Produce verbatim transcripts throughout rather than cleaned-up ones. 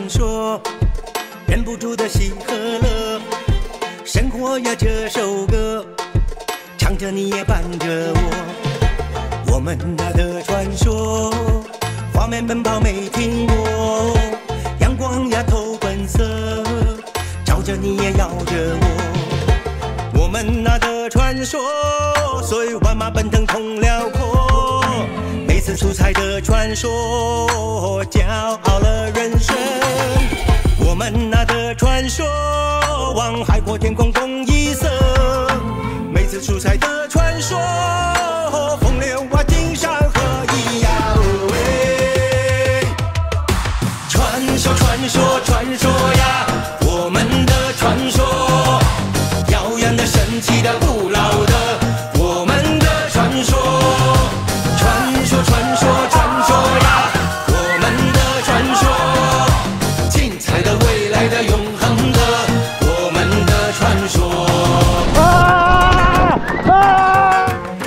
说，忍不住的喜和乐。生活呀，这首歌，唱着你也伴着我。我们那的传说，画面奔跑没停过，阳光呀透本色，照着你也摇着我。我们那的传说，随万马奔腾同辽阔，每次出彩的传说，骄傲了人生。我们那的传说，望海阔天空共一色，每次出彩的传说，风流啊金山河一呀喂。传说传说传说呀，我们的传说，遥远的神奇的古老的我们的传说。传说传说传说呀，我们的传说，精彩的未来的永恒的我们的传说。啊啊！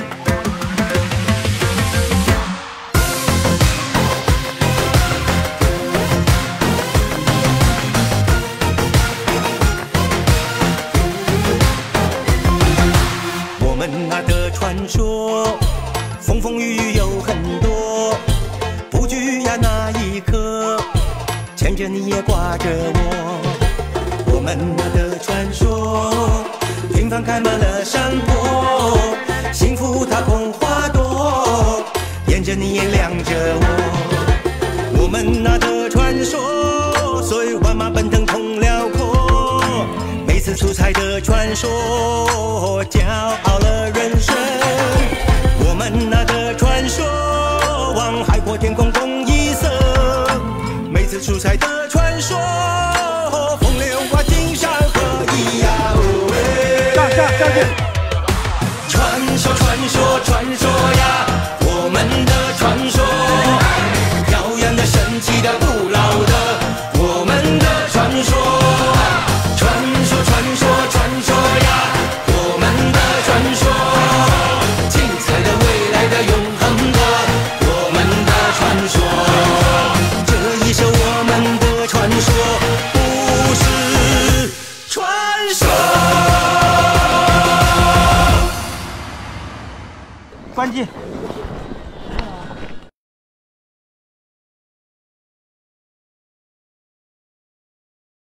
我们那的传说，风风雨雨有很多，不惧呀那一刻，牵着你也挂着我。我们那的传说，平凡开满了山坡，幸福它捧花朵，沿着你也亮着我。我们那的传说，随万马奔腾同辽阔，每次出彩的传说，骄傲了人生。我们那的传说，望海阔天空共一色，每次出彩的传说，风流啊金山河一呀喂。下下下去。传说传说传说呀，我们的传说，遥远的神奇的古老的我们的传说。传说传说传说呀，我们的传说，精彩的未来的永恒的我们的传说。这一首我们的传说，不是传说。 关机。